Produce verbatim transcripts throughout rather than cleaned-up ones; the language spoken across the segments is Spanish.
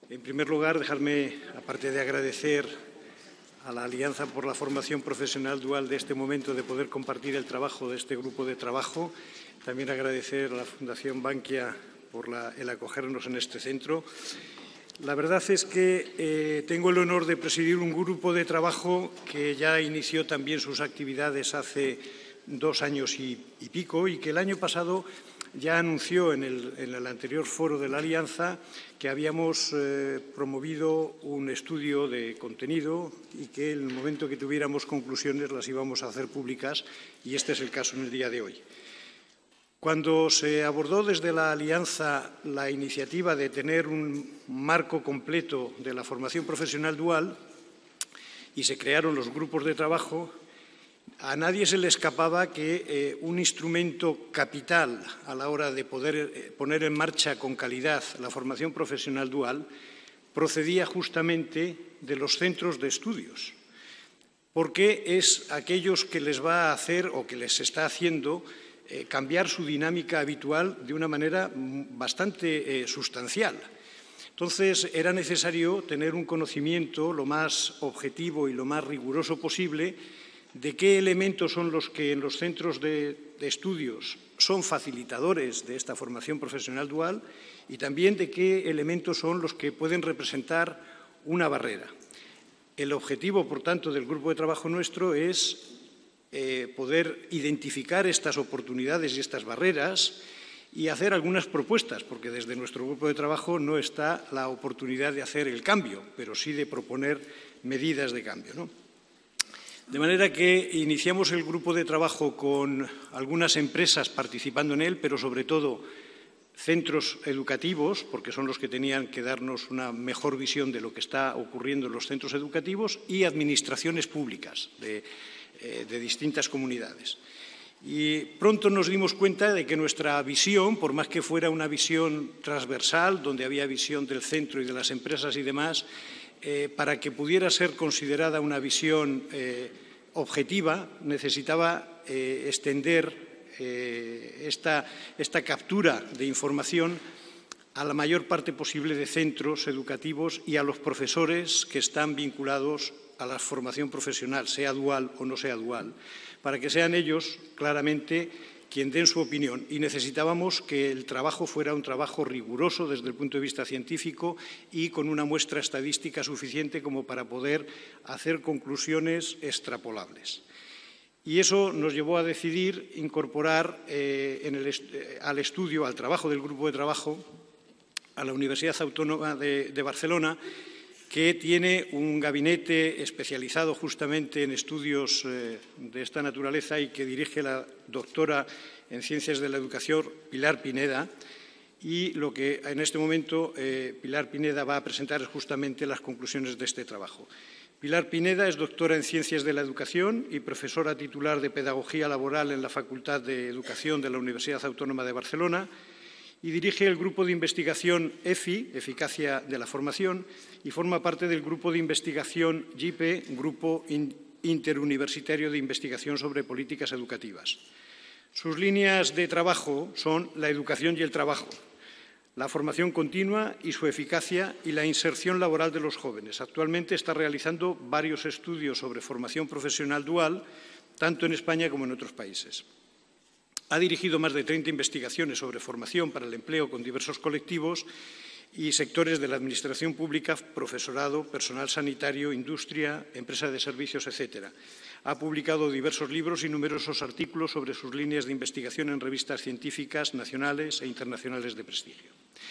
En primer lugar, dejarme, aparte de agradecer a la Alianza por la Formación Profesional Dual de este momento de poder compartir el trabajo de este grupo de trabajo, también agradecer a la Fundación Bankia por la, el acogernos en este centro. La verdad es que eh, tengo el honor de presidir un grupo de trabajo que ya inició también sus actividades hace dos años y, y pico y que el año pasado ya anunció en el, en el anterior foro de la Alianza que habíamos eh, promovido un estudio de contenido y que en el momento que tuviéramos conclusiones las íbamos a hacer públicas, y este es el caso en el día de hoy. Cuando se abordó desde la Alianza la iniciativa de tener un marco completo de la formación profesional dual y se crearon los grupos de trabajo, a nadie se le escapaba que eh, un instrumento capital a la hora de poder eh, poner en marcha con calidad la formación profesional dual procedía justamente de los centros de estudios, porque es aquellos que les va a hacer o que les está haciendo eh, cambiar su dinámica habitual de una manera bastante eh, sustancial. Entonces, era necesario tener un conocimiento lo más objetivo y lo más riguroso posible de qué elementos son los que en los centros de, de estudios son facilitadores de esta formación profesional dual y también de qué elementos son los que pueden representar una barrera. El objetivo, por tanto, del grupo de trabajo nuestro es eh, poder identificar estas oportunidades y estas barreras y hacer algunas propuestas, porque desde nuestro grupo de trabajo no está la oportunidad de hacer el cambio, pero sí de proponer medidas de cambio, ¿no? De manera que iniciamos el grupo de trabajo con algunas empresas participando en él, pero sobre todo centros educativos, porque son los que tenían que darnos una mejor visión de lo que está ocurriendo en los centros educativos, y administraciones públicas de, eh, de distintas comunidades. Y pronto nos dimos cuenta de que nuestra visión, por más que fuera una visión transversal, donde había visión del centro y de las empresas y demás, Eh, para que pudiera ser considerada una visión eh, objetiva, necesitaba eh, extender eh, esta, esta captura de información a la mayor parte posible de centros educativos y a los profesores que están vinculados a la formación profesional, sea dual o no sea dual, para que sean ellos claramente quien den su opinión, y necesitábamos que el trabajo fuera un trabajo riguroso desde el punto de vista científico y con una muestra estadística suficiente como para poder hacer conclusiones extrapolables. Y eso nos llevó a decidir incorporar eh, en el est- al estudio, al trabajo del grupo de trabajo, a la Universidad Autónoma de, de Barcelona, que tiene un gabinete especializado justamente en estudios eh, de esta naturaleza y que dirige la doctora en Ciencias de la Educación, Pilar Pineda, y lo que en este momento eh, Pilar Pineda va a presentar es justamente las conclusiones de este trabajo. Pilar Pineda es doctora en Ciencias de la Educación y profesora titular de Pedagogía Laboral en la Facultad de Educación de la Universidad Autónoma de Barcelona, y dirige el grupo de investigación E F I, Eficacia de la Formación, y forma parte del grupo de investigación G I P E, Grupo Interuniversitario de Investigación sobre Políticas Educativas. Sus líneas de trabajo son la educación y el trabajo, la formación continua y su eficacia y la inserción laboral de los jóvenes. Actualmente está realizando varios estudios sobre formación profesional dual, tanto en España como en otros países. Ha dirigido más de treinta investigaciones sobre formación para el empleo con diversos colectivos y sectores de la administración pública, profesorado, personal sanitario, industria, empresa de servicios, etcétera. Ha publicado diversos libros y numerosos artículos sobre sus líneas de investigación en revistas científicas nacionales e internacionales de prestigio.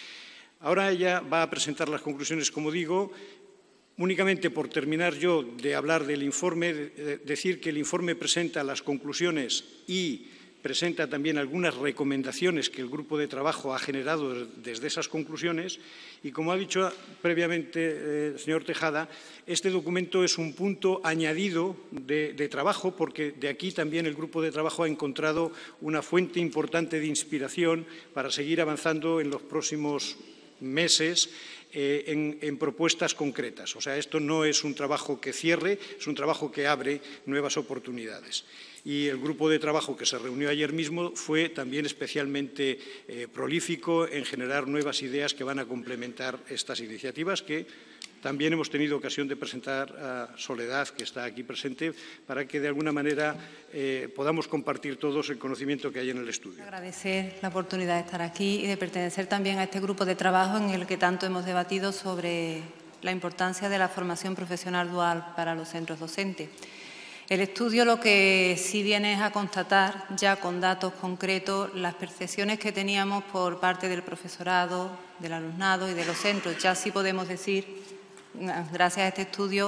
Ahora ella va a presentar las conclusiones, como digo. Únicamente por terminar yo de hablar del informe, decir que el informe presenta las conclusiones y presenta también algunas recomendaciones que el grupo de trabajo ha generado desde esas conclusiones y, como ha dicho previamente el señor Tejada, este documento es un punto añadido de, de trabajo, porque de aquí también el grupo de trabajo ha encontrado una fuente importante de inspiración para seguir avanzando en los próximos meses eh, en, en propuestas concretas. O sea, esto no es un trabajo que cierre, es un trabajo que abre nuevas oportunidades. Y el grupo de trabajo que se reunió ayer mismo fue también especialmente eh, prolífico en generar nuevas ideas que van a complementar estas iniciativas que también hemos tenido ocasión de presentar a Soledad, que está aquí presente, para que de alguna manera eh, podamos compartir todos el conocimiento que hay en el estudio. Agradecer la oportunidad de estar aquí y de pertenecer también a este grupo de trabajo en el que tanto hemos debatido sobre la importancia de la formación profesional dual para los centros docentes. El estudio lo que sí viene es a constatar, ya con datos concretos, las percepciones que teníamos por parte del profesorado, del alumnado y de los centros. Ya sí podemos decir, gracias a este estudio,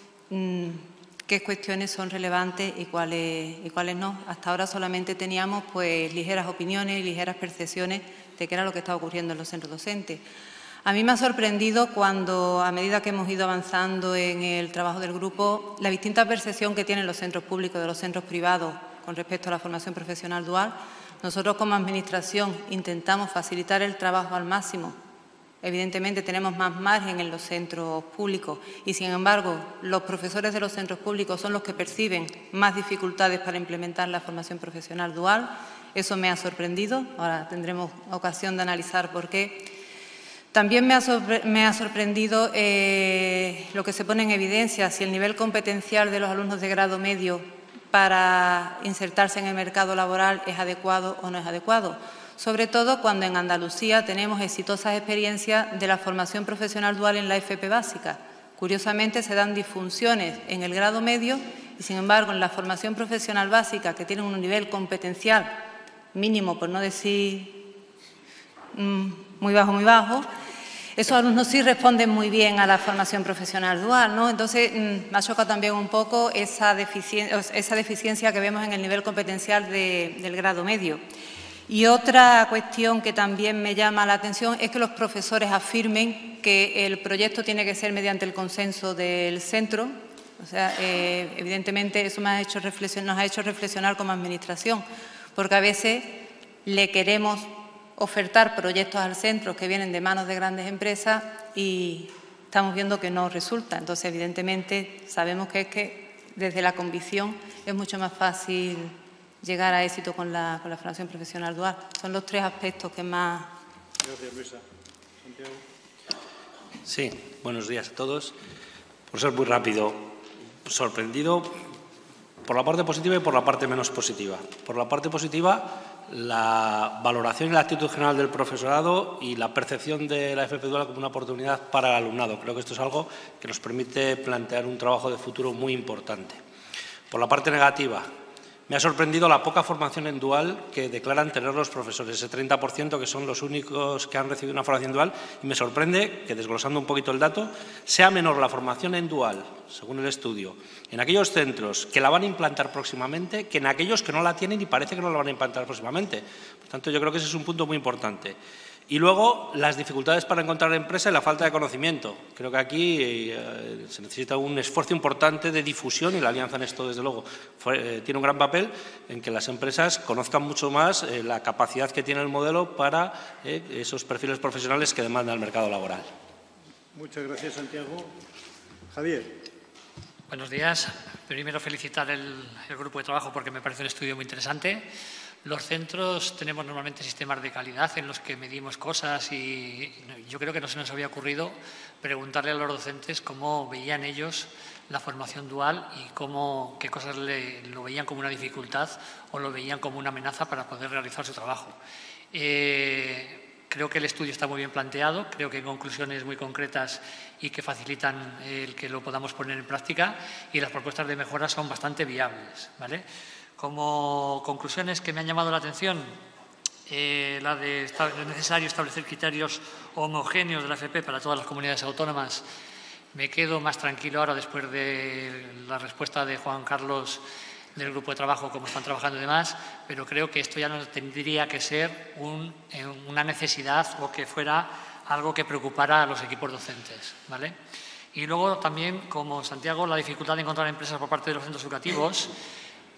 qué cuestiones son relevantes y cuáles, y cuáles no. Hasta ahora solamente teníamos pues, ligeras opiniones y ligeras percepciones de qué era lo que estaba ocurriendo en los centros docentes. A mí me ha sorprendido cuando, a medida que hemos ido avanzando en el trabajo del grupo, la distinta percepción que tienen los centros públicos de los centros privados con respecto a la formación profesional dual. Nosotros como Administración intentamos facilitar el trabajo al máximo. Evidentemente tenemos más margen en los centros públicos y, sin embargo, los profesores de los centros públicos son los que perciben más dificultades para implementar la formación profesional dual. Eso me ha sorprendido. Ahora tendremos ocasión de analizar por qué. También me ha, me ha sorprendido eh, lo que se pone en evidencia, si el nivel competencial de los alumnos de grado medio para insertarse en el mercado laboral es adecuado o no es adecuado. Sobre todo cuando en Andalucía tenemos exitosas experiencias de la formación profesional dual en la F P básica. Curiosamente se dan disfunciones en el grado medio y, sin embargo, en la formación profesional básica, que tienen un nivel competencial mínimo, por no decir mmm, muy bajo, muy bajo, esos alumnos sí responden muy bien a la formación profesional dual, ¿no? Entonces, mmm, me ha chocado también un poco esa, deficien esa deficiencia que vemos en el nivel competencial de, del grado medio. Y otra cuestión que también me llama la atención es que los profesores afirmen que el proyecto tiene que ser mediante el consenso del centro. O sea, eh, evidentemente eso me ha hecho reflexionar, nos ha hecho reflexionar como Administración, porque a veces le queremos ofertar proyectos al centro que vienen de manos de grandes empresas y estamos viendo que no resulta. Entonces, evidentemente, sabemos que es que desde la convicción es mucho más fácil llegar a éxito con la, con la formación profesional dual. Son los tres aspectos que más... Gracias, Luisa. Santiago. Sí, buenos días a todos. Por ser muy rápido, sorprendido por la parte positiva y por la parte menos positiva. Por la parte positiva, la valoración y la actitud general del profesorado y la percepción de la F P dual como una oportunidad para el alumnado. Creo que esto es algo que nos permite plantear un trabajo de futuro muy importante. Por la parte negativa, me ha sorprendido la poca formación en dual que declaran tener los profesores, ese treinta por ciento que son los únicos que han recibido una formación dual, y me sorprende que, desglosando un poquito el dato, sea menor la formación en dual, según el estudio, en aquellos centros que la van a implantar próximamente que en aquellos que no la tienen y parece que no la van a implantar próximamente. Por tanto, yo creo que ese es un punto muy importante. Y luego, las dificultades para encontrar empresa y la falta de conocimiento. Creo que aquí eh, se necesita un esfuerzo importante de difusión y la Alianza en esto, desde luego, fue, eh, tiene un gran papel en que las empresas conozcan mucho más eh, la capacidad que tiene el modelo para eh, esos perfiles profesionales que demanda el mercado laboral. Muchas gracias, Santiago. Javier. Buenos días. Primero, felicitar el, el grupo de trabajo porque me parece un estudio muy interesante. Los centros tenemos normalmente sistemas de calidad en los que medimos cosas y yo creo que no se nos había ocurrido preguntarle a los docentes cómo veían ellos la formación dual y cómo, qué cosas le, lo veían como una dificultad o lo veían como una amenaza para poder realizar su trabajo. Eh, creo que el estudio está muy bien planteado, creo que hay conclusiones muy concretas y que facilitan el que lo podamos poner en práctica, y las propuestas de mejora son bastante viables, ¿vale? Como conclusiones que me han llamado la atención, eh, la de es necesario establecer criterios homogéneos de la F P para todas las comunidades autónomas. Me quedo más tranquilo ahora después de la respuesta de Juan Carlos del grupo de trabajo, cómo están trabajando y demás, pero creo que esto ya no tendría que ser un, una necesidad o que fuera algo que preocupara a los equipos docentes, ¿vale? Y luego también, como Santiago, la dificultad de encontrar empresas por parte de los centros educativos,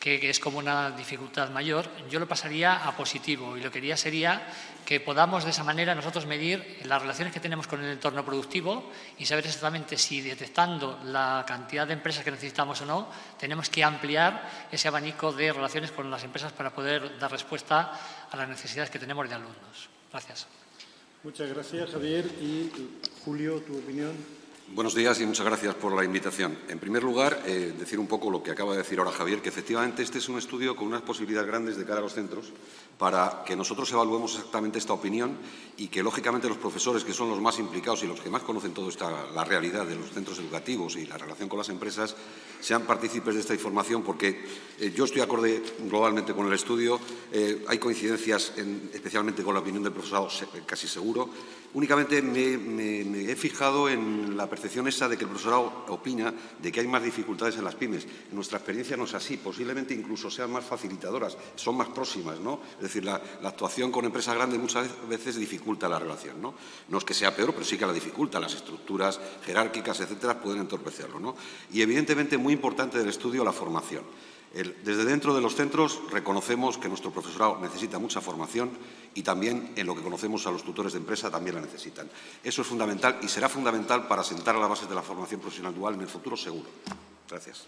que es como una dificultad mayor, yo lo pasaría a positivo y lo que haría sería que podamos de esa manera nosotros medir las relaciones que tenemos con el entorno productivo y saber exactamente si detectando la cantidad de empresas que necesitamos o no, tenemos que ampliar ese abanico de relaciones con las empresas para poder dar respuesta a las necesidades que tenemos de alumnos. Gracias. Muchas gracias, Javier. Y Julio, tu opinión. Buenos días y muchas gracias por la invitación. En primer lugar, eh, decir un poco lo que acaba de decir ahora Javier, que efectivamente este es un estudio con unas posibilidades grandes de cara a los centros para que nosotros evaluemos exactamente esta opinión y que, lógicamente, los profesores, que son los más implicados y los que más conocen toda esta, la realidad de los centros educativos y la relación con las empresas, sean partícipes de esta información, porque eh, yo estoy acorde globalmente con el estudio, eh, hay coincidencias, en, especialmente con la opinión del profesorado, casi seguro. Únicamente me, me, me he fijado en la percepción esa de que el profesorado opina de que hay más dificultades en las pymes. En nuestra experiencia no es así, posiblemente incluso sean más facilitadoras, son más próximas, ¿no? Es decir, la, la actuación con empresas grandes muchas veces dificulta la relación, ¿no? No es que sea peor, pero sí que la dificulta. Las estructuras jerárquicas, etcétera, pueden entorpecerlo, ¿no? Y evidentemente muy importante del estudio la formación. El, desde dentro de los centros reconocemos que nuestro profesorado necesita mucha formación y también en lo que conocemos a los tutores de empresa también la necesitan. Eso es fundamental y será fundamental para sentar las bases de la formación profesional dual en el futuro seguro. Gracias.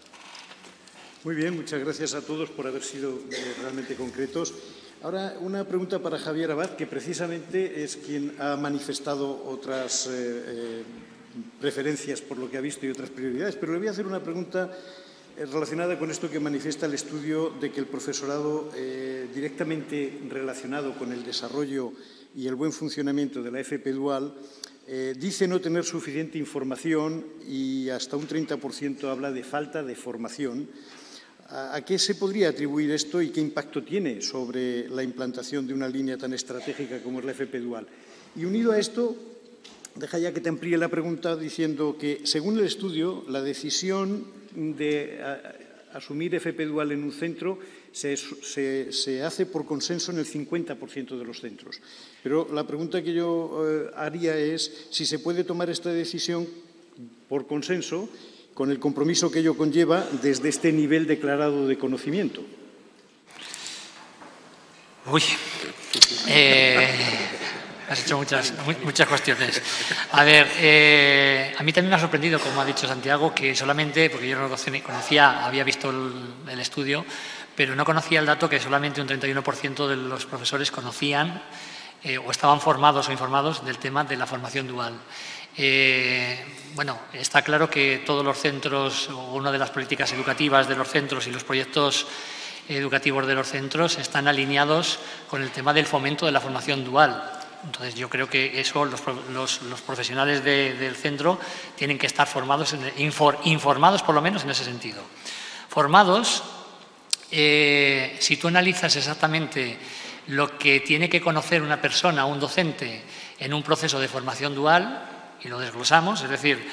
Muy bien, muchas gracias a todos por haber sido eh, realmente concretos. Ahora, una pregunta para Javier Abad, que precisamente es quien ha manifestado otras eh, eh, preferencias por lo que ha visto y otras prioridades, pero le voy a hacer una pregunta relacionada con esto que manifiesta el estudio de que el profesorado eh, directamente relacionado con el desarrollo y el buen funcionamiento de la F P dual eh, dice no tener suficiente información y hasta un treinta por ciento habla de falta de formación. ¿A, a qué se podría atribuir esto y qué impacto tiene sobre la implantación de una línea tan estratégica como es la F P dual? Y unido a esto, deja ya que te amplíe la pregunta diciendo que, según el estudio, la decisión de a, asumir F P dual en un centro se, se, se hace por consenso en el cincuenta por ciento de los centros. Pero la pregunta que yo eh, haría es si se puede tomar esta decisión por consenso con el compromiso que ello conlleva desde este nivel declarado de conocimiento. Uy. Eh... Has hecho muchas, muchas cuestiones. A ver, eh, a mí también me ha sorprendido, como ha dicho Santiago, que solamente, porque yo no lo conocía, había visto el, el estudio, pero no conocía el dato que solamente un treinta y uno por ciento de los profesores conocían eh, o estaban formados o informados del tema de la formación dual. Eh, bueno, está claro que todos los centros, o una de las políticas educativas de los centros y los proyectos educativos de los centros están alineados con el tema del fomento de la formación dual. Entonces, yo creo que eso los, los, los profesionales de, del centro tienen que estar formados, en, infor, informados por lo menos en ese sentido. Formados, eh, si tú analizas exactamente lo que tiene que conocer una persona, un docente, en un proceso de formación dual, y lo desglosamos, es decir,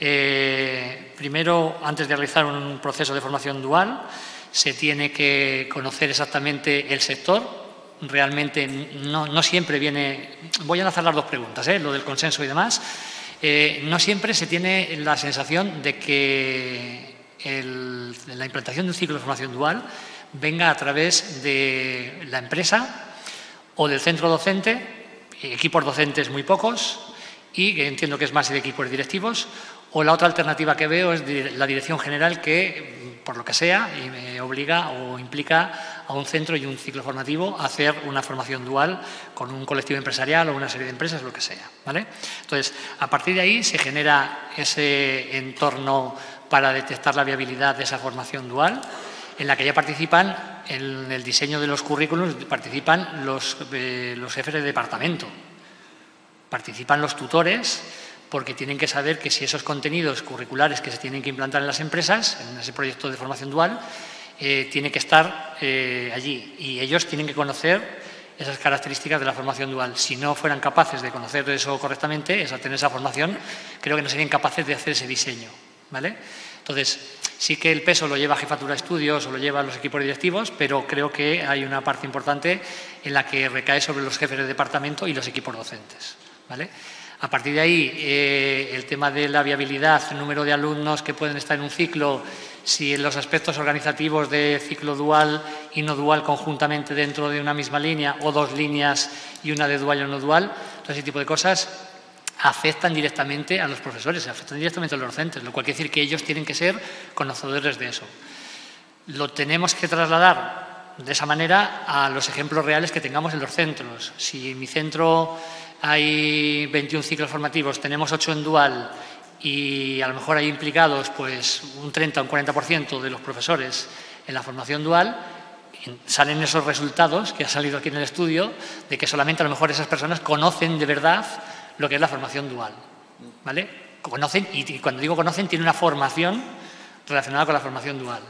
eh, primero, antes de realizar un proceso de formación dual, se tiene que conocer exactamente el sector. Realmente no, no siempre viene... Voy a lanzar las dos preguntas, ¿eh? Lo del consenso y demás. Eh, no siempre se tiene la sensación de que el, la implantación de un ciclo de formación dual venga a través de la empresa o del centro docente, equipos docentes muy pocos, y entiendo que es más de equipos directivos, o la otra alternativa que veo es de la dirección general que, por lo que sea, y me obliga o implica a un centro y un ciclo formativo a hacer una formación dual con un colectivo empresarial o una serie de empresas, lo que sea, ¿vale? Entonces, a partir de ahí se genera ese entorno para detectar la viabilidad de esa formación dual, en la que ya participan, en el diseño de los currículos, participan los, eh, los jefes de departamento, participan los tutores, porque tienen que saber que si esos contenidos curriculares que se tienen que implantar en las empresas, en ese proyecto de formación dual, eh, tiene que estar eh, allí. Y ellos tienen que conocer esas características de la formación dual. Si no fueran capaces de conocer eso correctamente, esa, tener esa formación, creo que no serían capaces de hacer ese diseño, ¿vale? Entonces, sí que el peso lo lleva Jefatura de Estudios o lo llevan los equipos directivos, pero creo que hay una parte importante en la que recae sobre los jefes de departamento y los equipos docentes, ¿vale? A partir de ahí, eh, el tema de la viabilidad, el número de alumnos que pueden estar en un ciclo, si en los aspectos organizativos de ciclo dual y no dual conjuntamente dentro de una misma línea o dos líneas y una de dual y no dual, todo ese tipo de cosas afectan directamente a los profesores, afectan directamente a los docentes, lo cual quiere decir que ellos tienen que ser conocedores de eso. Lo tenemos que trasladar de esa manera a los ejemplos reales que tengamos en los centros. Si en mi centro hay veintiún ciclos formativos, tenemos ocho en dual y a lo mejor hay implicados pues, un treinta o un cuarenta por ciento de los profesores en la formación dual, salen esos resultados que ha salido aquí en el estudio de que solamente a lo mejor esas personas conocen de verdad lo que es la formación dual. ¿Vale? Conocen, y cuando digo conocen, tienen una formación relacionada con la formación dual.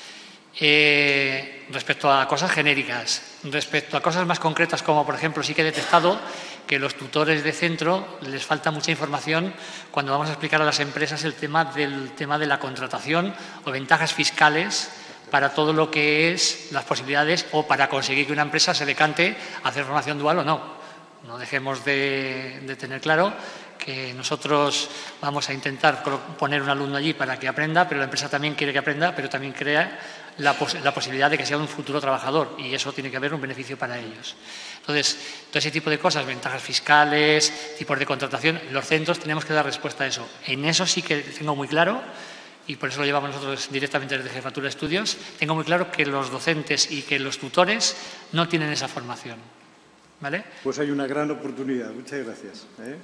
Eh, respecto a cosas genéricas, respecto a cosas más concretas como, por ejemplo, sí que he detectado que los tutores de centro les falta mucha información cuando vamos a explicar a las empresas el tema del tema de la contratación o ventajas fiscales para todo lo que es las posibilidades o para conseguir que una empresa se decante a hacer formación dual o no. No dejemos de, de tener claro que nosotros vamos a intentar poner un alumno allí para que aprenda, pero la empresa también quiere que aprenda, pero también crea la, pos la posibilidad de que sea un futuro trabajador y eso tiene que haber un beneficio para ellos. Entonces, todo ese tipo de cosas, ventajas fiscales, tipos de contratación, los centros tenemos que dar respuesta a eso. En eso sí que tengo muy claro, y por eso lo llevamos nosotros directamente desde Jefatura de Estudios, tengo muy claro que los docentes y que los tutores no tienen esa formación. ¿Vale? Pues hay una gran oportunidad. Muchas gracias. ¿eh?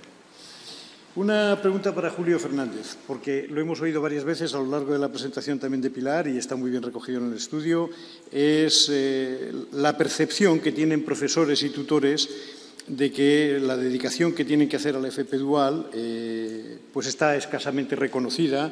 Una pregunta para Julio Fernández, porque lo hemos oído varias veces a lo largo de la presentación también de Pilar y está muy bien recogido en el estudio, es eh, la percepción que tienen profesores y tutores de que la dedicación que tienen que hacer a la F P dual eh, pues está escasamente reconocida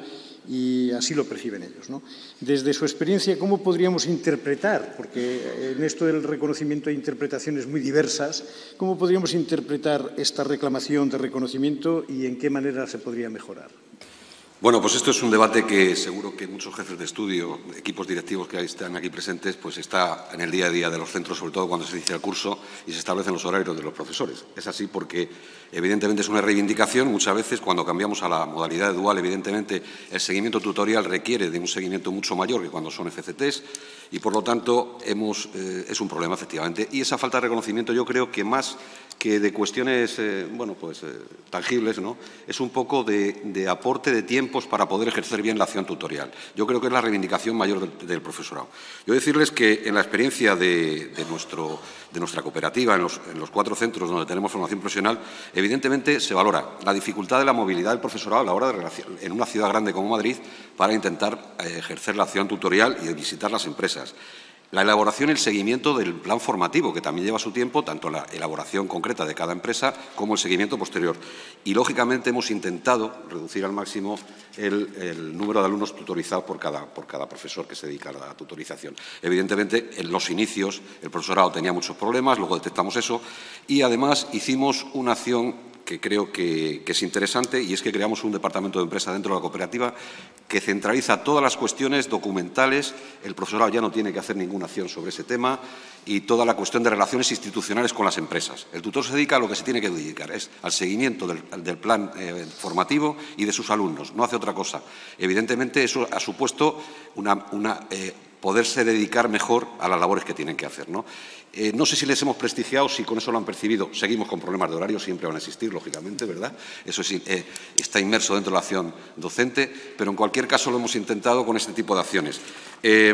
y así lo perciben ellos, ¿no? Desde su experiencia, ¿cómo podríamos interpretar? Porque en esto del reconocimiento hay interpretaciones muy diversas. ¿Cómo podríamos interpretar esta reclamación de reconocimiento y en qué manera se podría mejorar? Bueno, pues esto es un debate que seguro que muchos jefes de estudio, equipos directivos que están aquí presentes, pues está en el día a día de los centros, sobre todo cuando se inicia el curso y se establecen los horarios de los profesores. Es así porque, evidentemente, es una reivindicación. Muchas veces, cuando cambiamos a la modalidad dual, evidentemente, el seguimiento tutorial requiere de un seguimiento mucho mayor que cuando son F C Ts y, por lo tanto, hemos, eh, es un problema, efectivamente. Y esa falta de reconocimiento, yo creo que más que de cuestiones, eh, bueno, pues eh, tangibles, ¿no? Es un poco de, de aporte de tiempos para poder ejercer bien la acción tutorial. Yo creo que es la reivindicación mayor del, del profesorado. Yo decirles que en la experiencia de, de, nuestro, de nuestra cooperativa, en los, en los cuatro centros donde tenemos formación profesional, evidentemente se valora la dificultad de la movilidad del profesorado a la hora de relación, en una ciudad grande como Madrid para intentar eh, ejercer la acción tutorial y visitar las empresas. La elaboración y el seguimiento del plan formativo, que también lleva su tiempo, tanto la elaboración concreta de cada empresa como el seguimiento posterior. Y, lógicamente, hemos intentado reducir al máximo el, el número de alumnos tutorizados por cada, por cada profesor que se dedica a la tutorización. Evidentemente, en los inicios el profesorado tenía muchos problemas, luego detectamos eso y, además, hicimos una acción que creo que, que es interesante, y es que creamos un departamento de empresa dentro de la cooperativa que centraliza todas las cuestiones documentales. El profesorado ya no tiene que hacer ninguna acción sobre ese tema y toda la cuestión de relaciones institucionales con las empresas. El tutor se dedica a lo que se tiene que dedicar, es al seguimiento del, del plan eh, formativo y de sus alumnos, no hace otra cosa. Evidentemente, eso ha supuesto una, una eh, poderse dedicar mejor a las labores que tienen que hacer, ¿no? Eh, no sé si les hemos prestigiado, si con eso lo han percibido. Seguimos con problemas de horario, siempre van a existir, lógicamente, ¿verdad? Eso sí, eh, está inmerso dentro de la acción docente, pero en cualquier caso lo hemos intentado con este tipo de acciones. Eh,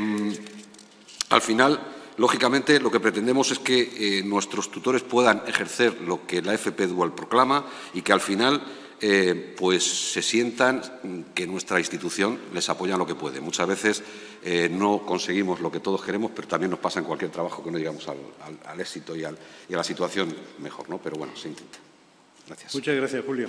al final, lógicamente, lo que pretendemos es que eh, nuestros tutores puedan ejercer lo que la F P dual proclama y que al final Eh, pues se sientan que nuestra institución les apoya en lo que puede. Muchas veces eh, no conseguimos lo que todos queremos, pero también nos pasa en cualquier trabajo que no llegamos al, al, al éxito y, al, y a la situación mejor, ¿no? Pero bueno, se intenta. Gracias. Muchas gracias, Julio.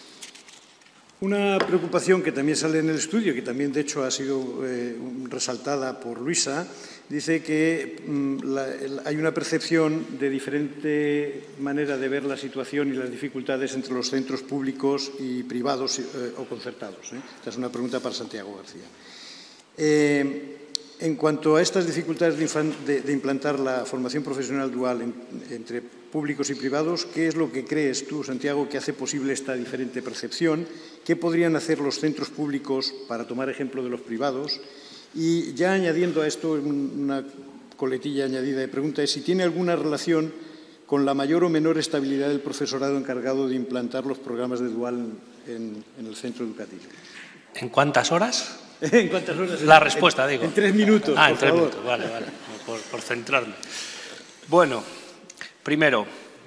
Una preocupación que también sale en el estudio, que también de hecho ha sido eh, resaltada por Luisa, dice que mm, la, el, hay una percepción de diferente manera de ver la situación y las dificultades entre los centros públicos y privados eh, o concertados. ¿eh? Esta es una pregunta para Santiago García. Eh, en cuanto a estas dificultades de, de, de implantar la formación profesional dual en, entre públicos y privados, ¿qué es lo que crees tú, Santiago, que hace posible esta diferente percepción? ¿Qué podrían hacer los centros públicos para tomar ejemplo de los privados? Y ya añadiendo a esto una coletilla añadida de pregunta es si tiene alguna relación con la mayor o menor estabilidad del profesorado encargado de implantar los programas de dual en, en el centro educativo. ¿En cuántas horas? ¿En cuántas horas? La respuesta, en, digo. En tres minutos, Ah, por en tres favor. minutos, vale, vale, por, por centrarme. Bueno, primero,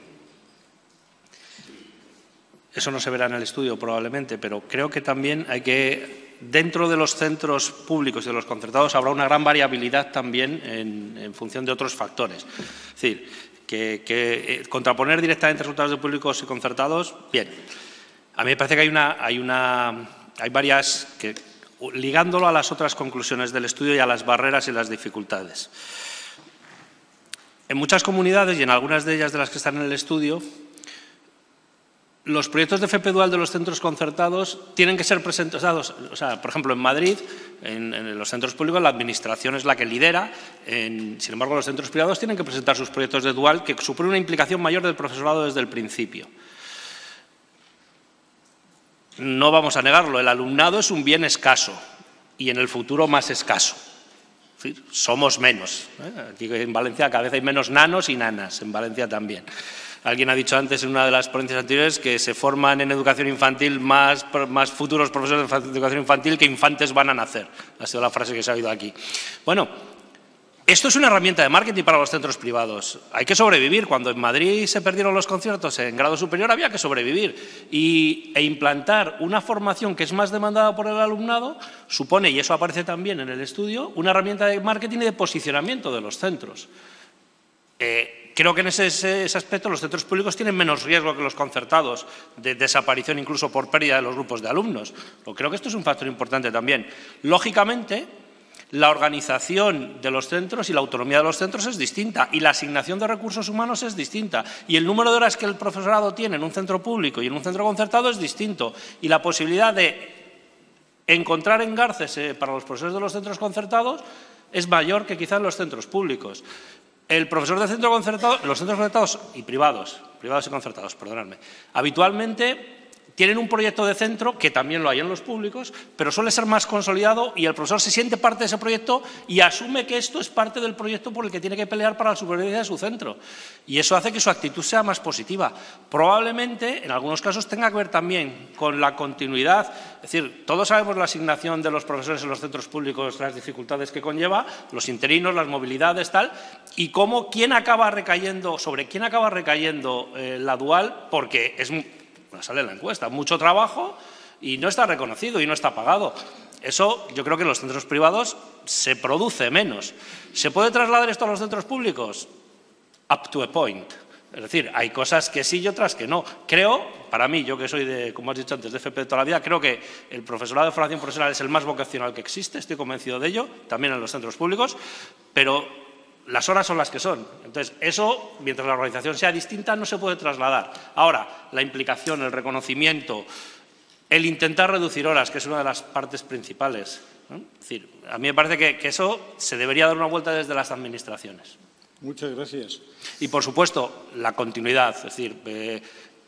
eso no se verá en el estudio probablemente, pero creo que también hay que, dentro de los centros públicos y de los concertados, habrá una gran variabilidad también en, en función de otros factores. Es decir, que, que eh, contraponer directamente resultados de públicos y concertados, bien. A mí me parece que hay una, hay una, hay varias que, ligándolo a las otras conclusiones del estudio y a las barreras y las dificultades. En muchas comunidades, y en algunas de ellas de las que están en el estudio, los proyectos de F P dual de los centros concertados tienen que ser presentados, o sea, por ejemplo, en Madrid, en, en los centros públicos, la administración es la que lidera, en, sin embargo, los centros privados tienen que presentar sus proyectos de dual, que supone una implicación mayor del profesorado desde el principio. No vamos a negarlo, el alumnado es un bien escaso y en el futuro más escaso. Es decir, somos menos. ¿eh? Aquí en Valencia cada vez hay menos nanos y nanas, en Valencia también. Alguien ha dicho antes en una de las ponencias anteriores que se forman en educación infantil más, más futuros profesores de educación infantil que infantes van a nacer. Ha sido la frase que se ha oído aquí. Bueno, esto es una herramienta de marketing para los centros privados. Hay que sobrevivir. Cuando en Madrid se perdieron los conciertos en grado superior había que sobrevivir. Y, e implantar una formación que es más demandada por el alumnado supone, y eso aparece también en el estudio, una herramienta de marketing y de posicionamiento de los centros. Eh, creo que en ese, ese, ese aspecto los centros públicos tienen menos riesgo que los concertados de desaparición incluso por pérdida de los grupos de alumnos. Pero creo que esto es un factor importante también. Lógicamente, la organización de los centros y la autonomía de los centros es distinta y la asignación de recursos humanos es distinta y el número de horas que el profesorado tiene en un centro público y en un centro concertado es distinto y la posibilidad de encontrar engarces eh, para los profesores de los centros concertados es mayor que quizás en los centros públicos. El profesor de centro concertado, los centros concertados y privados, privados y concertados, perdonadme, habitualmente tienen un proyecto de centro, que también lo hay en los públicos, pero suele ser más consolidado y el profesor se siente parte de ese proyecto y asume que esto es parte del proyecto por el que tiene que pelear para la supervivencia de su centro. Y eso hace que su actitud sea más positiva. Probablemente, en algunos casos, tenga que ver también con la continuidad. Es decir, todos sabemos la asignación de los profesores en los centros públicos, las dificultades que conlleva, los interinos, las movilidades, tal, y cómo quién acaba recayendo, sobre quién acaba recayendo eh, la dual, porque es sale en la encuesta, mucho trabajo y no está reconocido y no está pagado. Eso yo creo que en los centros privados se produce menos. ¿Se puede trasladar esto a los centros públicos? Up to a point. Es decir, hay cosas que sí y otras que no. Creo, para mí, yo que soy, de, como has dicho antes, de F P de toda la vida, creo que el profesorado de formación profesional es el más vocacional que existe, estoy convencido de ello, también en los centros públicos, pero las horas son las que son. Entonces, eso, mientras la organización sea distinta, no se puede trasladar. Ahora, la implicación, el reconocimiento, el intentar reducir horas, que es una de las partes principales, ¿no? Es decir, a mí me parece que, que eso se debería dar una vuelta desde las administraciones. Muchas gracias. Y, por supuesto, la continuidad. Es decir, eh,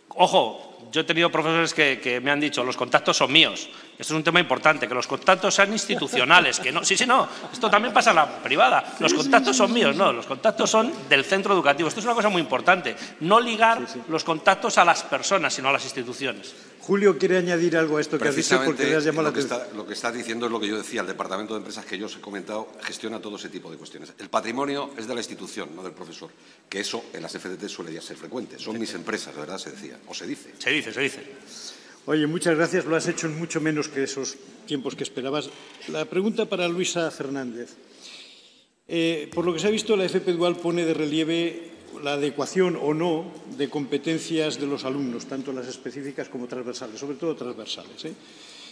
ojo, yo he tenido profesores que, que me han dicho, los contactos son míos. Esto es un tema importante, que los contactos sean institucionales. Que no, sí, sí, no. Esto también pasa en la privada. Los contactos son míos, no. Los contactos son del centro educativo. Esto es una cosa muy importante. No ligar sí, sí. los contactos a las personas, sino a las instituciones. Julio quiere añadir algo a esto que has dicho porque le has llamado la atención. Lo que está diciendo es lo que yo decía, el Departamento de Empresas que yo os he comentado gestiona todo ese tipo de cuestiones. El patrimonio es de la institución, no del profesor, que eso en las F D T suele ya ser frecuente. Son mis empresas, ¿verdad? Se decía, o se dice. Se dice, se dice. Oye, muchas gracias, lo has hecho en mucho menos que esos tiempos que esperabas. La pregunta para Luisa Fernández. Eh, por lo que se ha visto, la F P dual pone de relieve la adecuación o no de competencias de los alumnos, tanto las específicas como transversales, sobre todo transversales. ¿eh?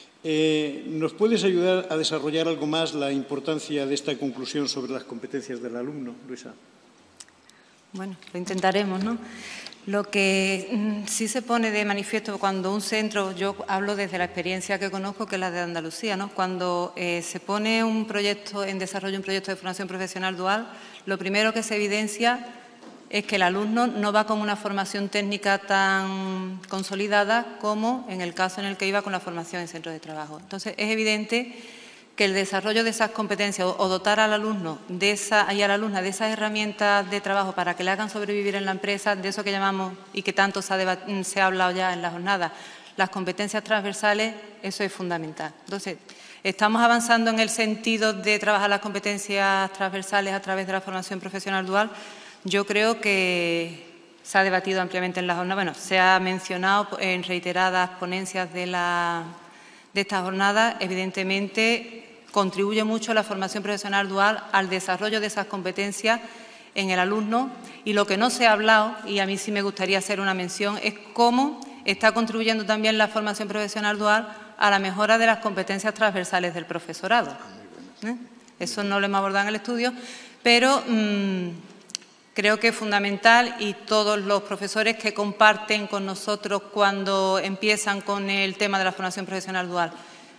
Eh, ¿Nos puedes ayudar a desarrollar algo más la importancia de esta conclusión sobre las competencias del alumno, Luisa? Bueno, lo intentaremos, ¿no? Lo que mm, sí se pone de manifiesto cuando un centro, yo hablo desde la experiencia que conozco, que es la de Andalucía, ¿no? Cuando eh, se pone un proyecto en desarrollo, un proyecto de formación profesional dual, lo primero que se evidencia es que el alumno no va con una formación técnica tan consolidada como en el caso en el que iba con la formación en centros de trabajo. Entonces, es evidente que el desarrollo de esas competencias o dotar al alumno de esa, y a la alumna de esas herramientas de trabajo para que le hagan sobrevivir en la empresa, de eso que llamamos y que tanto se ha, se ha hablado ya en la jornada, las competencias transversales, eso es fundamental. Entonces, estamos avanzando en el sentido de trabajar las competencias transversales a través de la formación profesional dual. Yo creo que se ha debatido ampliamente en la jornada, bueno, se ha mencionado en reiteradas ponencias de la de esta jornada, evidentemente contribuye mucho la formación profesional dual al desarrollo de esas competencias en el alumno, y lo que no se ha hablado, y a mí sí me gustaría hacer una mención, es cómo está contribuyendo también la formación profesional dual a la mejora de las competencias transversales del profesorado. ¿Eh? Eso no lo hemos abordado en el estudio, pero mmm, creo que es fundamental, y todos los profesores que comparten con nosotros cuando empiezan con el tema de la formación profesional dual,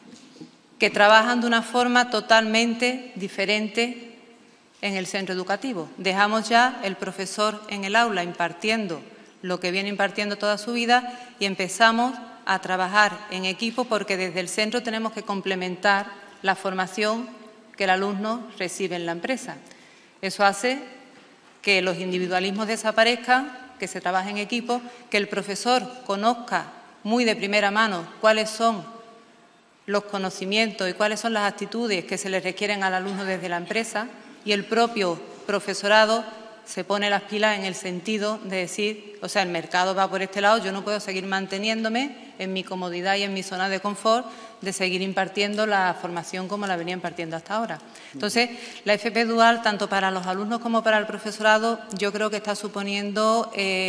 que trabajan de una forma totalmente diferente en el centro educativo. Dejamos ya el profesor en el aula impartiendo lo que viene impartiendo toda su vida y empezamos a trabajar en equipo, porque desde el centro tenemos que complementar la formación que el alumno recibe en la empresa. Eso hace que los individualismos desaparezcan, que se trabaje en equipo, que el profesor conozca muy de primera mano cuáles son los conocimientos y cuáles son las actitudes que se le requieren al alumno desde la empresa, y el propio profesorado se pone las pilas en el sentido de decir, o sea, el mercado va por este lado, yo no puedo seguir manteniéndome en mi comodidad y en mi zona de confort de seguir impartiendo la formación como la venía impartiendo hasta ahora. Entonces, la F P dual, tanto para los alumnos como para el profesorado, yo creo que está suponiendo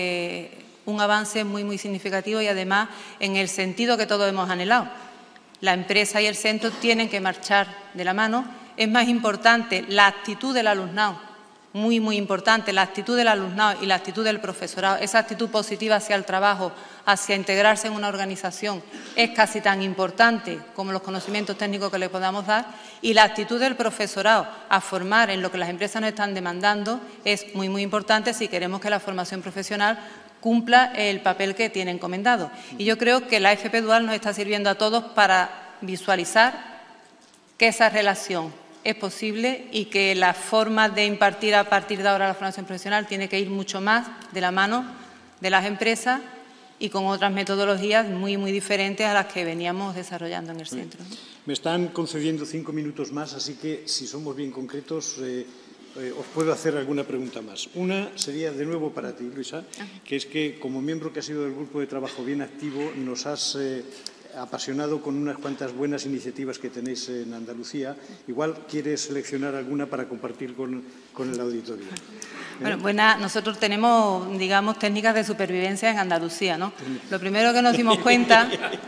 eh, un avance muy, muy significativo, y además en el sentido que todos hemos anhelado. La empresa y el centro tienen que marchar de la mano. Es más importante la actitud del alumnado, muy, muy importante, la actitud del alumnado y la actitud del profesorado, esa actitud positiva hacia el trabajo, hacia integrarse en una organización, es casi tan importante como los conocimientos técnicos que le podamos dar, y la actitud del profesorado a formar en lo que las empresas nos están demandando es muy, muy importante si queremos que la formación profesional cumpla el papel que tiene encomendado. Y yo creo que la F P dual nos está sirviendo a todos para visualizar que esa relación es posible y que la forma de impartir a partir de ahora la formación profesional tiene que ir mucho más de la mano de las empresas y con otras metodologías muy, muy diferentes a las que veníamos desarrollando en el centro. Me están concediendo cinco minutos más, así que, si somos bien concretos, eh, eh, os puedo hacer alguna pregunta más. Una sería de nuevo para ti, Luisa, que es que, como miembro que has sido del grupo de trabajo bien activo, nos has Eh, apasionado con unas cuantas buenas iniciativas que tenéis en Andalucía. Igual quieres seleccionar alguna para compartir con, con el auditorio. ¿Eh? Bueno, buena, nosotros tenemos, digamos, técnicas de supervivencia en Andalucía, ¿no? Lo primero que nos dimos cuenta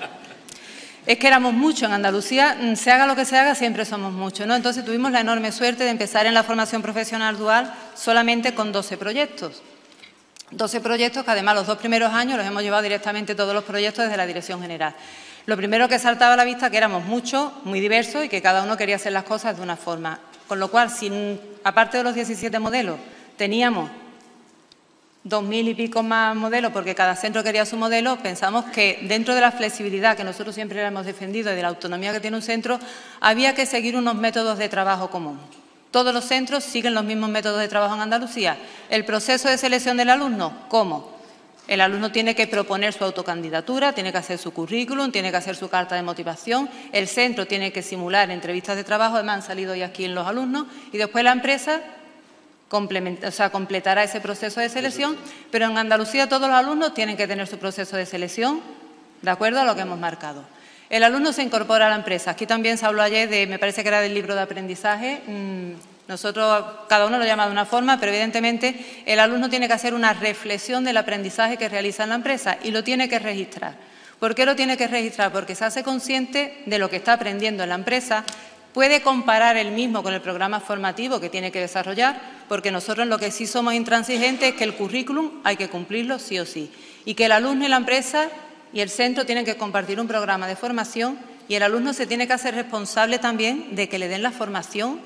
es que éramos muchos en Andalucía, se haga lo que se haga, siempre somos muchos, ¿no? Entonces tuvimos la enorme suerte de empezar en la formación profesional dual solamente con doce proyectos. doce proyectos que además los dos primeros años los hemos llevado directamente todos los proyectos desde la Dirección General. Lo primero que saltaba a la vista que éramos muchos, muy diversos y que cada uno quería hacer las cosas de una forma. Con lo cual, si aparte de los diecisiete modelos, teníamos dos mil y pico más modelos porque cada centro quería su modelo, pensamos que dentro de la flexibilidad que nosotros siempre hemos defendido y de la autonomía que tiene un centro, había que seguir unos métodos de trabajo común. Todos los centros siguen los mismos métodos de trabajo en Andalucía. El proceso de selección del alumno, ¿cómo? El alumno tiene que proponer su autocandidatura, tiene que hacer su currículum, tiene que hacer su carta de motivación, el centro tiene que simular entrevistas de trabajo, además han salido ya aquí en los alumnos, y después la empresa o sea, completará ese proceso de selección, pero en Andalucía todos los alumnos tienen que tener su proceso de selección de acuerdo a lo que hemos marcado. El alumno se incorpora a la empresa. Aquí también se habló ayer de, me parece que era del libro de aprendizaje. Nosotros, cada uno lo llama de una forma, pero evidentemente el alumno tiene que hacer una reflexión del aprendizaje que realiza en la empresa y lo tiene que registrar. ¿Por qué lo tiene que registrar? Porque se hace consciente de lo que está aprendiendo en la empresa, puede comparar él mismo con el programa formativo que tiene que desarrollar, porque nosotros lo que sí somos intransigentes es que el currículum hay que cumplirlo sí o sí, y que el alumno y la empresa y el centro tienen que compartir un programa de formación y el alumno se tiene que hacer responsable también de que le den la formación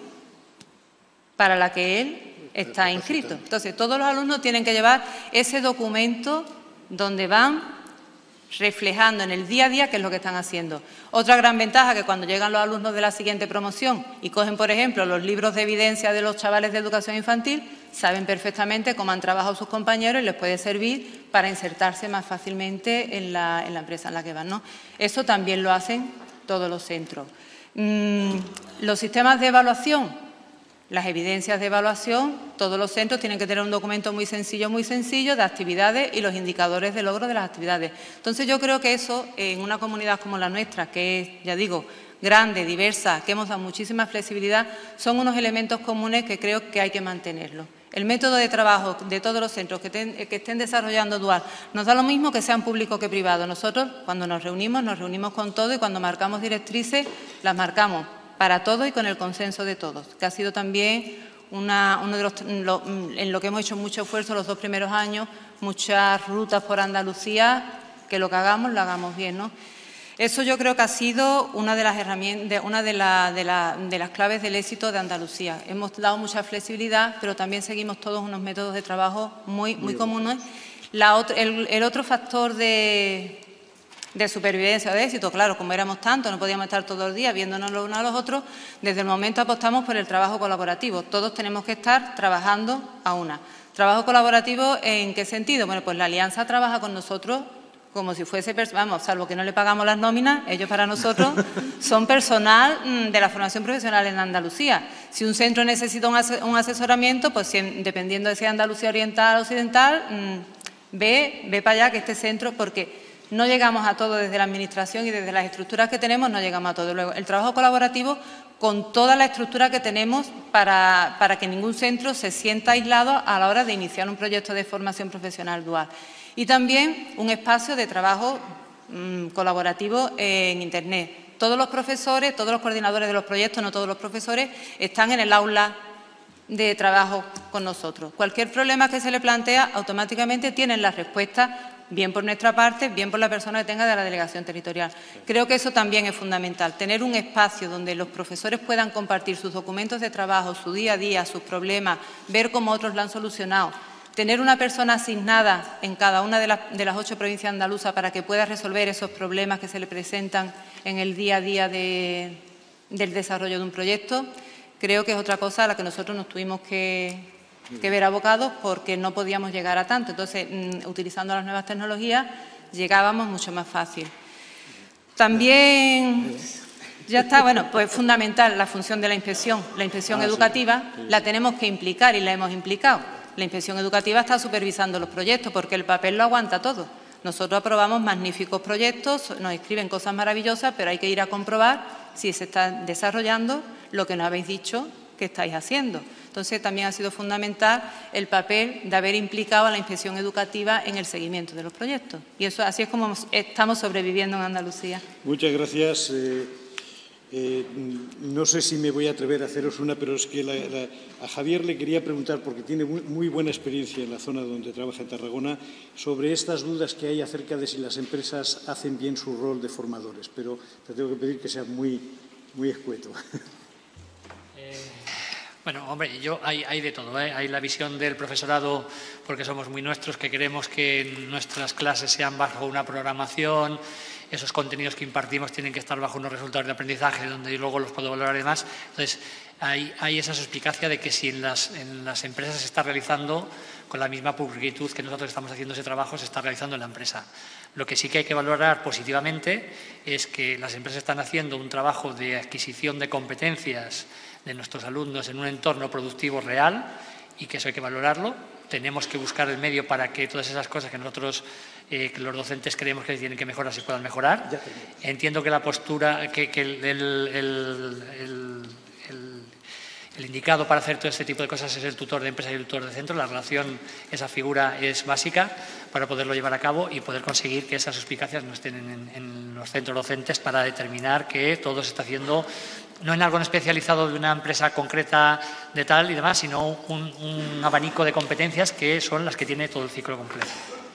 para la que él está inscrito. Entonces, todos los alumnos tienen que llevar ese documento donde van reflejando en el día a día qué es lo que están haciendo. Otra gran ventaja que cuando llegan los alumnos de la siguiente promoción y cogen, por ejemplo, los libros de evidencia de los chavales de educación infantil, saben perfectamente cómo han trabajado sus compañeros y les puede servir para insertarse más fácilmente en la, en la empresa en la que van, ¿no? Eso también lo hacen todos los centros. Mm, los sistemas de evaluación. Las evidencias de evaluación, todos los centros tienen que tener un documento muy sencillo, muy sencillo, de actividades y los indicadores de logro de las actividades. Entonces, yo creo que eso, en una comunidad como la nuestra, que es, ya digo, grande, diversa, que hemos dado muchísima flexibilidad, son unos elementos comunes que creo que hay que mantenerlos. El método de trabajo de todos los centros que, ten, que estén desarrollando dual nos da lo mismo que sean públicos que privados. Nosotros, cuando nos reunimos, nos reunimos con todo y cuando marcamos directrices, las marcamos para todos y con el consenso de todos, que ha sido también una, uno de los, lo, en lo que hemos hecho mucho esfuerzo los dos primeros años, muchas rutas por Andalucía, que lo que hagamos, lo hagamos bien, ¿no? Eso yo creo que ha sido una de las herramientas, una de, la, de, la, de las claves del éxito de Andalucía. Hemos dado mucha flexibilidad, pero también seguimos todos unos métodos de trabajo muy, muy comunes. La otro, el, el otro factor de... de supervivencia o de éxito, claro, como éramos tantos, no podíamos estar todos los días viéndonos los unos a los otros, desde el momento apostamos por el trabajo colaborativo. Todos tenemos que estar trabajando a una. ¿Trabajo colaborativo en qué sentido? Bueno, pues la Alianza trabaja con nosotros como si fuese, vamos, salvo que no le pagamos las nóminas, ellos para nosotros son personal de la formación profesional en Andalucía. Si un centro necesita un asesoramiento, pues dependiendo de si es Andalucía oriental o occidental, ve, ve para allá que este centro, porque no llegamos a todo desde la Administración y desde las estructuras que tenemos, no llegamos a todo. Luego, el trabajo colaborativo con toda la estructura que tenemos para, para que ningún centro se sienta aislado a la hora de iniciar un proyecto de formación profesional dual. Y también un espacio de trabajo mmm, colaborativo en Internet. Todos los profesores, todos los coordinadores de los proyectos, no todos los profesores, están en el aula de trabajo con nosotros. Cualquier problema que se le plantea, automáticamente tienen la respuesta, bien por nuestra parte, bien por la persona que tenga de la delegación territorial. Creo que eso también es fundamental, tener un espacio donde los profesores puedan compartir sus documentos de trabajo, su día a día, sus problemas, ver cómo otros lo han solucionado, tener una persona asignada en cada una de las, de las ocho provincias andaluzas para que pueda resolver esos problemas que se le presentan en el día a día de, del desarrollo de un proyecto, creo que es otra cosa a la que nosotros nos tuvimos que... que ver abocados porque no podíamos llegar a tanto. Entonces, mmm, utilizando las nuevas tecnologías, llegábamos mucho más fácil. También, ya está, bueno, pues fundamental la función de la inspección. La inspección ah, educativa sí. la tenemos que implicar y la hemos implicado. La inspección educativa está supervisando los proyectos porque el papel lo aguanta todo. Nosotros aprobamos magníficos proyectos, nos escriben cosas maravillosas, pero hay que ir a comprobar si se está desarrollando lo que nos habéis dicho que estáis haciendo. Entonces, también ha sido fundamental el papel de haber implicado a la inspección educativa en el seguimiento de los proyectos. Y eso así es como estamos sobreviviendo en Andalucía. Muchas gracias. Eh, eh, no sé si me voy a atrever a haceros una, pero es que la, la, a Javier le quería preguntar, porque tiene muy, muy buena experiencia en la zona donde trabaja en Tarragona, sobre estas dudas que hay acerca de si las empresas hacen bien su rol de formadores. Pero te tengo que pedir que sea muy, muy escueto. Bueno, hombre, yo hay, hay de todo, ¿eh? Hay la visión del profesorado, porque somos muy nuestros, que queremos que nuestras clases sean bajo una programación, esos contenidos que impartimos tienen que estar bajo unos resultados de aprendizaje, donde luego los puedo valorar y demás. Entonces, hay, hay esa suspicacia de que si en las, en las empresas se está realizando con la misma pulcritud que nosotros estamos haciendo ese trabajo, se está realizando en la empresa. Lo que sí que hay que valorar positivamente es que las empresas están haciendo un trabajo de adquisición de competencias de nuestros alumnos en un entorno productivo real y que eso hay que valorarlo. Tenemos que buscar el medio para que todas esas cosas que nosotros, eh, que los docentes creemos que tienen que mejorar, se puedan mejorar. Entiendo que la postura, que, que el, el, el, el, el El indicado para hacer todo este tipo de cosas es el tutor de empresa y el tutor de centro. La relación, esa figura es básica para poderlo llevar a cabo y poder conseguir que esas suspicacias no estén en, en los centros docentes para determinar que todo se está haciendo no en algo especializado de una empresa concreta de tal y demás, sino un, un abanico de competencias que son las que tiene todo el ciclo completo.